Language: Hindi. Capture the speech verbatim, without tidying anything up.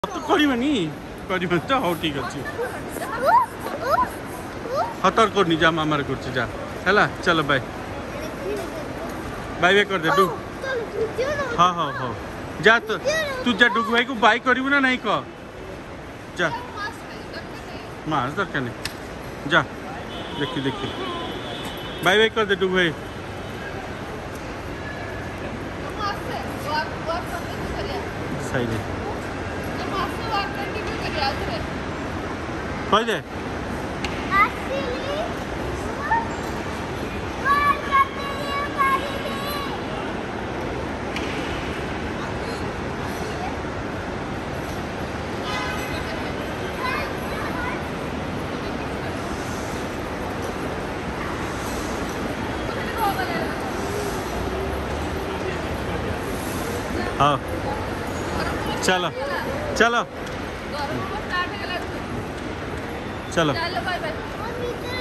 तो करनी कर तो हाँ ठीक अच्छे हाँ तर करनी जा मामार कर जा है चलो बाय बाय बाय कर दे डू हाँ हाँ हाँ जा तो तू जा डुगु भाई को बाय करू ना नहीं कह जा मास दरकार नहीं जा देखी देखी बाय बाय कर दे डुगु भाई सही दे कह दे हाँ चलो चलो चलो